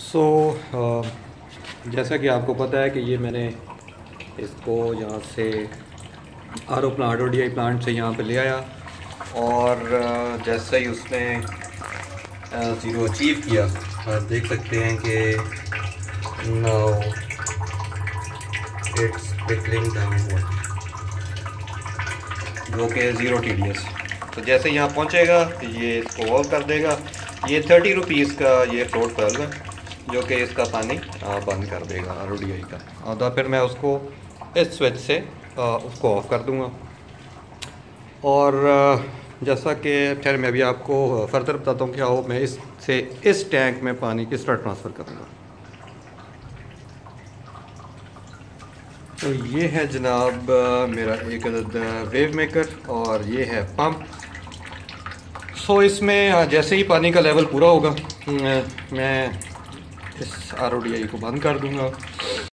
सो जैसा कि आपको पता है कि ये मैंने इसको यहाँ से आर.ओ. प्लांट ODI प्लांट से यहाँ पे ले आया और जैसे ही उसने ज़ीरो अचीव किया, आप देख सकते हैं कि नाउ इट्स ट्रिकलिंग डाउनवर्ड, जो कि ज़ीरो TDS। तो जैसे यहाँ पहुँचेगा तो ये इसको ऑफ कर देगा। ये 30 रुपीज़ का ये फ्लोट बल्ब है जो कि इसका पानी बंद कर देगा ODI का। और तो फिर मैं उसको इस स्विच से उसको ऑफ़ कर दूँगा। और जैसा कि खैर मैं भी आपको फर्दर बताता हूँ क्या हो, मैं इससे इस टैंक में पानी किस तरह ट्रांसफ़र करूँगा। तो ये है जनाब मेरा एक अदद वेव मेकर और ये है पंप। सो इसमें जैसे ही पानी का लेवल पूरा होगा मैं इस RODI को बंद कर दूंगा